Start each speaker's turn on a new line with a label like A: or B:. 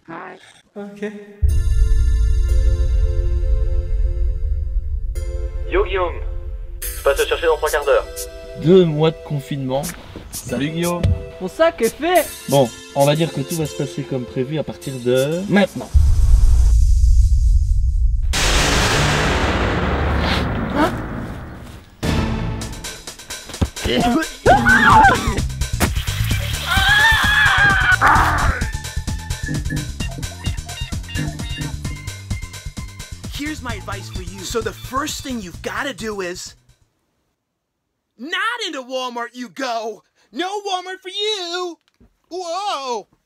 A: Ok.
B: Yo Guillaume, je passe te chercher dans 3 quarts d'heure.
C: 2 mois de confinement. Salut Guillaume.
D: Mon sac est fait.
C: Bon, on va dire que tout va se passer comme prévu à partir de maintenant.
E: Here's my advice for you. So the first thing you've got to do is... Not into Walmart you go! No Walmart for you! Whoa!